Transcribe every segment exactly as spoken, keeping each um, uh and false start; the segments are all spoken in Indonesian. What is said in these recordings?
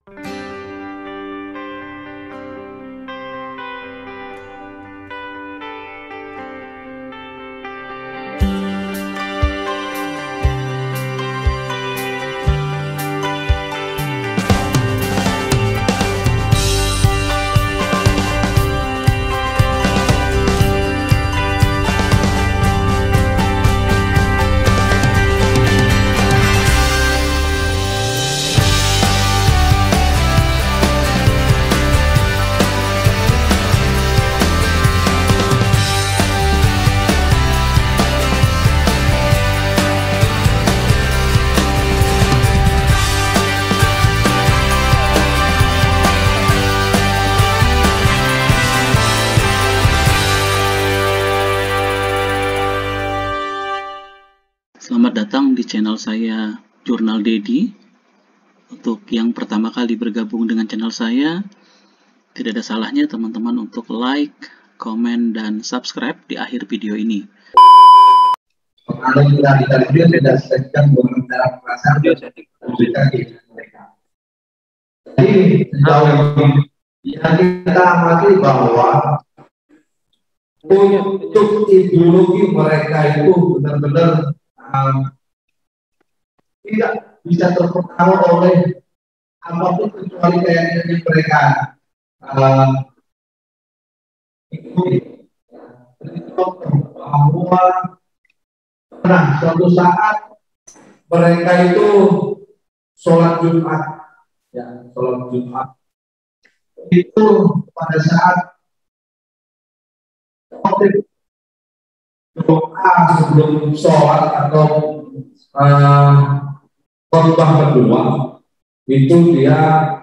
Selamat datang di channel saya, Jurnal Dedi. Untuk yang pertama kali bergabung dengan channel saya, tidak ada salahnya teman-teman untuk like, komen, dan subscribe di akhir video ini. Kalau kita ditarik tidak sedang dalam perasaan komunikasi mereka. Jadi sejauh ini yang kita amati bahwa untuk ideologi mereka itu benar-benar um, tidak bisa terpengaruh oleh apapun kecuali keyakinan mereka. Uh, itu bahwa nah suatu saat mereka itu sholat Jumat, ya sholat Jumat itu pada saat doa sebelum sholat atau uh, khotbah kedua itu dia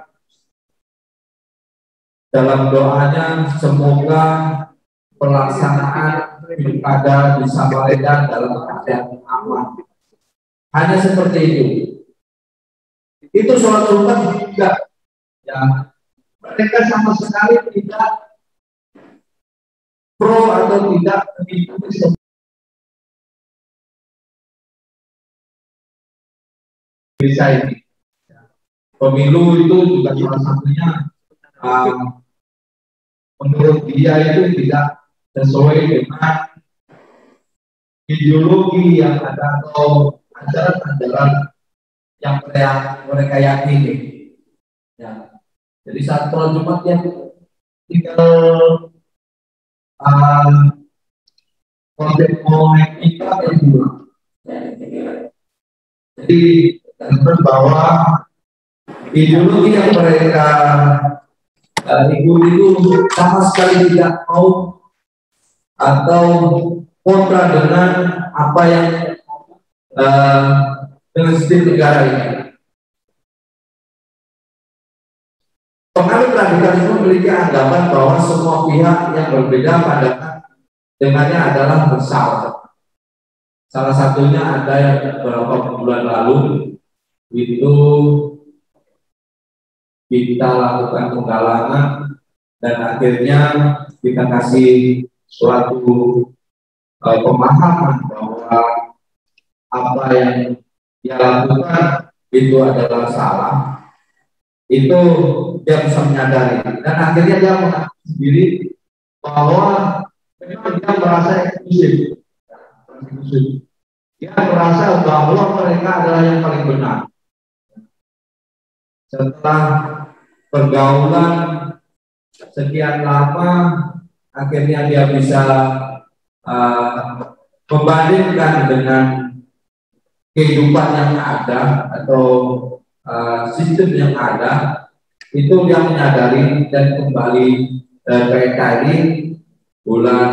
dalam doanya semoga pelaksanaan pilkada di Samarinda dalam keadaan aman. Hanya seperti itu. Itu sholat Jumat juga. Ya, mereka sama sekali tidak pro atau tidak mengikuti desa ini. Pemilu itu juga salah satunya um, menurut dia itu tidak sesuai dengan ideologi yang ada atau ajaran-ajaran yang mereka yakini. Ya. Jadi saat sholat Jumat yang tinggal um, konsep mau naik ikat yang dua. Jadi menurut bahwa ideologi yang mereka uh, ikuti itu sama sekali tidak mau atau kontra dengan apa yang uh, dengan sistem negara ini. Penganut radikalisme memiliki anggapan bahwa semua pihak yang berbeda pandangan dengannya adalah bersalah. Salah satunya ada yang beberapa bulan lalu itu kita lakukan penggalangan dan akhirnya kita kasih suatu uh, pemahaman bahwa apa yang dia lakukan itu adalah salah. Itu dia bisa menyadari dan akhirnya dia mengaku sendiri bahwa memang dia merasa eksklusif. Dia merasa bahwa mereka adalah yang paling benar. Setelah pergaulan sekian lama, akhirnya dia bisa uh, membandingkan dengan kehidupan yang ada atau uh, sistem yang ada. Itu dia menyadari dan kembali uh, ke N K R I bulan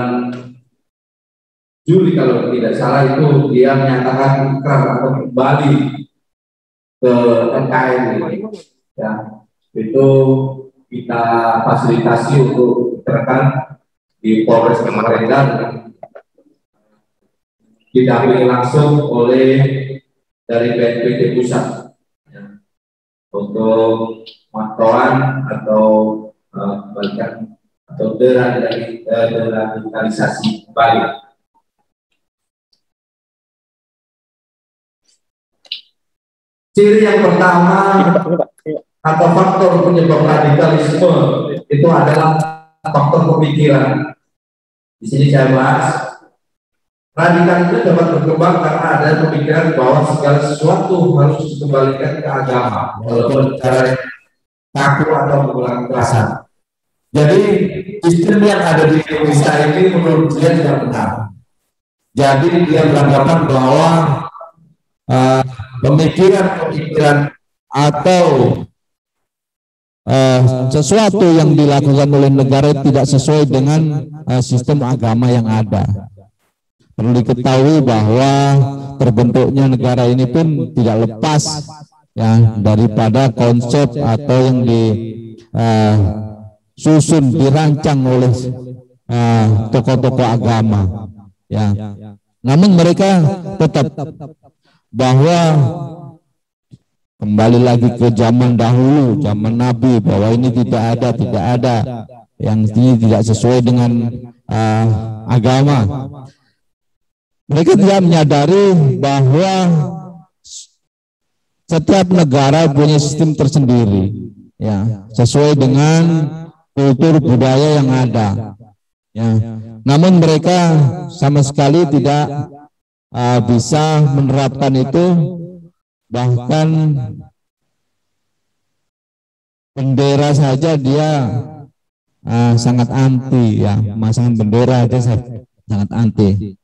Juli kalau tidak salah itu dia menyatakan ikrar atau kembali ke N K R I. Ya, itu kita fasilitasi untuk rekan di Polres Samarinda didampingi langsung oleh dari B N P T pusat ya, untuk pemantauan atau uh, bahkan atau deradikalisasi kembali. Ciri yang pertama atau faktor penyebab radikalisme itu adalah faktor pemikiran. Di sini saya bahas radikalisme dapat berkembang karena ada pemikiran bahwa segala sesuatu harus dikembalikan ke agama, walaupun cara kaku atau menggunakan kekerasan. Jadi sistem yang ada di Indonesia ini menurut dia tidak benar. Jadi dia beranggapan bahwa pemikiran-pemikiran uh, atau Uh, sesuatu yang dilakukan oleh negara tidak sesuai dengan uh, sistem agama yang ada. Perlu diketahui bahwa terbentuknya negara ini pun tidak lepas ya daripada konsep atau yang disusun uh, dirancang oleh tokoh-tokoh uh, agama. Ya, namun mereka tetap bahwa kembali lagi ke zaman dahulu, zaman Nabi, bahwa ini tidak ada, tidak ada, yang ini tidak sesuai dengan uh, agama. Mereka tidak menyadari bahwa setiap negara punya sistem tersendiri, ya, sesuai dengan kultur budaya yang ada. Ya. Namun mereka sama sekali tidak uh, bisa menerapkan itu. Bahkan bendera saja dia uh, sangat anti, ya, memasang bendera aja sangat anti.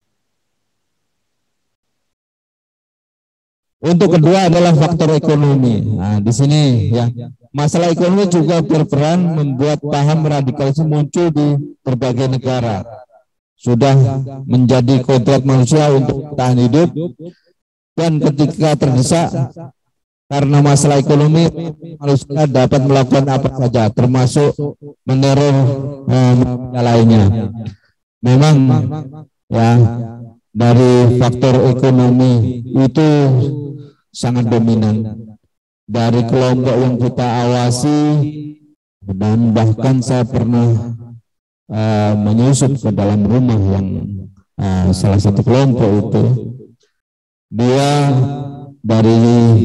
Untuk kedua adalah faktor ekonomi. Nah, di sini ya masalah ekonomi juga berperan membuat paham radikalisme muncul di berbagai negara. Sudah menjadi kodrat manusia untuk tahan hidup. Dan ketika terdesak karena masalah ekonomi, manusia dapat melakukan apa saja, termasuk meneror eh, lainnya. Memang ya dari faktor ekonomi itu sangat dominan dari kelompok yang kita awasi, dan bahkan saya pernah eh, menyusup ke dalam rumah yang eh, salah satu kelompok itu. Dia dari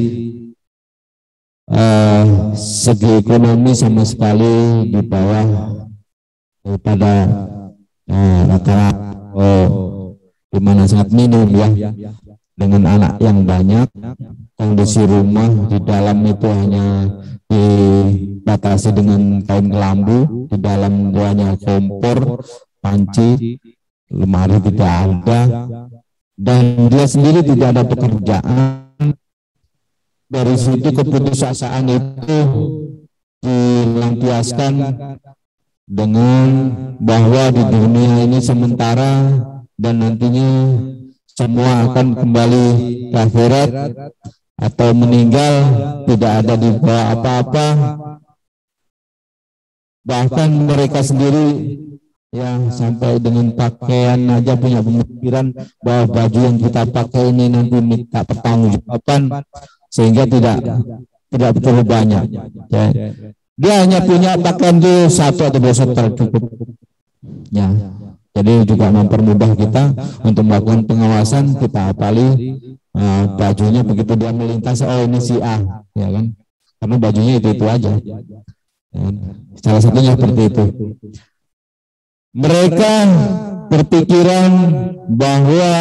uh, segi ekonomi sama sekali di bawah daripada uh, rata-rata oh, di mana sangat minim ya, dengan anak yang banyak. Kondisi rumah di dalam itu hanya dibatasi dengan kain kelambu, di dalam hanya kompor, panci, lemari tidak ada. Dan dia sendiri tidak ada pekerjaan. Dari situ keputusasaan itu dilampiaskan dengan bahwa di dunia ini sementara dan nantinya semua akan kembali ke akhirat atau meninggal, tidak ada di bawah apa-apa. Bahkan mereka sendiri ya sampai dengan pakaian aja punya pemikiran bahwa baju yang kita pakai ini nanti minta pertanggungjawaban, sehingga tidak tidak terlalu banyak ya. Dia hanya punya pakaian itu satu atau dua setel cukup ya. Jadi juga mempermudah kita untuk melakukan pengawasan. Kita apali uh, bajunya begitu dia melintas, oh ini si A ya kan, karena bajunya itu itu aja ya. Salah satunya seperti itu. Mereka berpikiran bahwa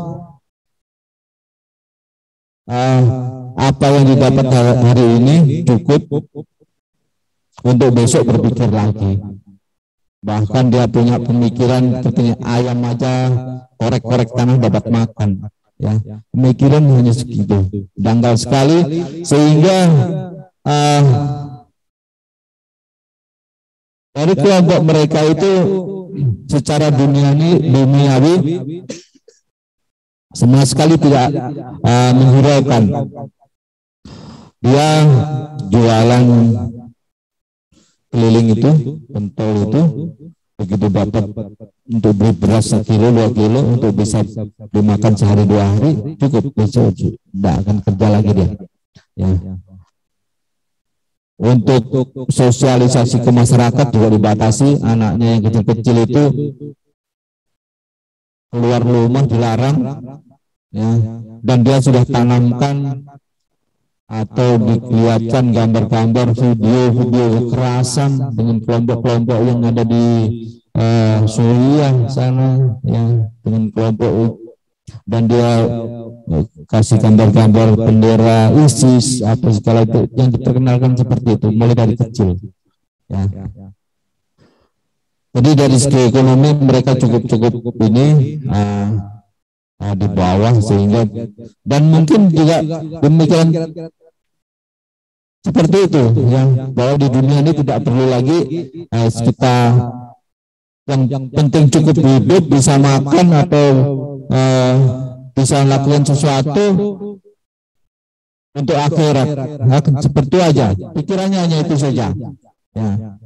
uh, apa yang didapat hari ini cukup untuk besok berpikir lagi. Bahkan dia punya pemikiran seperti ayam aja korek-korek tanah dapat makan. Ya, pemikiran hanya segitu, dangkal sekali, sehingga uh, dari kelompok mereka itu secara duniawi, duniawi sama sekali tidak uh, menghiraukan. Dia jualan keliling itu, pentol itu, begitu dapat untuk beli beras sekilo, dua kilo untuk bisa dimakan sehari dua hari cukup, besok tidak akan kerja lagi dia. Ya. Untuk sosialisasi ke masyarakat juga dibatasi, anaknya yang kecil-kecil itu keluar rumah dilarang, ya, dan dia sudah tanamkan atau dilihatkan gambar-gambar video-video kekerasan dengan kelompok-kelompok yang ada di uh, Suriah sana, ya, dengan kelompok, dan dia uh, kasih gambar-gambar bendera ISIS atau segala itu yang diperkenalkan seperti itu mulai dari kecil, ya. Jadi dari segi ekonomi mereka cukup-cukup ini uh, uh, di bawah, sehingga dan mungkin juga demikian seperti itu, ya, bahwa di dunia ini tidak perlu lagi uh, kita yang penting cukup hidup, bisa makan atau uh, bisa lakukan sesuatu untuk akhirat, nah, seperti itu aja pikirannya, hanya itu saja, ya.